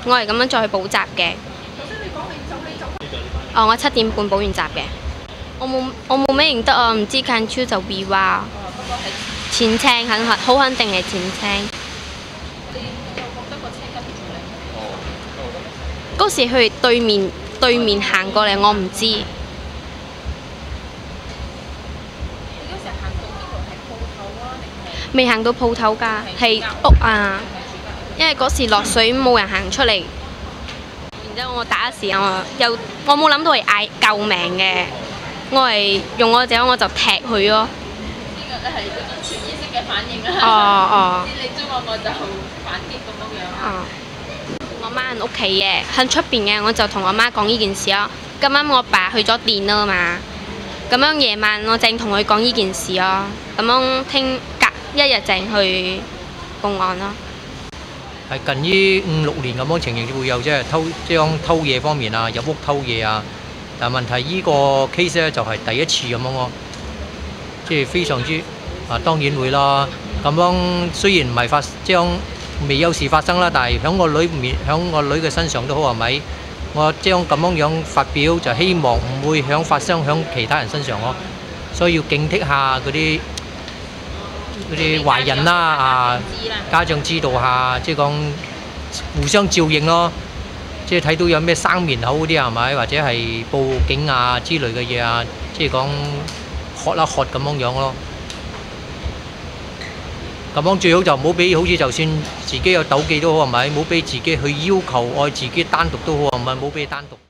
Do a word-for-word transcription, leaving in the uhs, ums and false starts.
我係咁樣再去補習嘅。哦，我七點半補完習嘅。我冇我冇咩認得啊，唔知近超就 V 話。淺青肯好肯定係淺青。嗰時佢對面對面行過嚟，我唔知。你嗰時行到邊度？係鋪頭啊，定係？ 未行到鋪頭㗎，係屋啊。因為嗰時落水冇人行出嚟，然之後我打時我又我冇諗到係嗌救命嘅，我係用我隻手我就踢佢咯。 呢個係嗰種潛意識嘅反應啦。 哦哦。 你追我我就反擊咁樣樣。 哦。我媽喺屋企嘅，喺出邊嘅，我就同我媽講呢件事咯。咁啱我爸去咗電啊嘛，咁樣夜晚我正同佢講呢件事咯，咁樣聽隔一日正去報案咯。 係近呢五六年咁樣情形會有即係偷將偷嘢方面啊，入屋偷嘢啊，但問題呢個 case 咧就係第一次咁樣咯，即係非常之啊當然會啦。咁樣雖然唔係發將未有事發生啦，但係響我女面響我女嘅身上都好係咪？我將咁樣樣發表就希望唔會響發生響其他人身上咯，所以要警惕下嗰啲。嗰啲壞人啦啊，家長知道下，即係講互相照應咯。即係睇到有咩生面口嗰啲係咪，或者係報警啊之類嘅嘢啊，即係講喝一喝咁樣樣咯。咁樣最好就唔好俾，好似就算自己有鬥技都好係咪，唔好俾自己去要求愛自己單獨都好係咪，唔好俾單獨。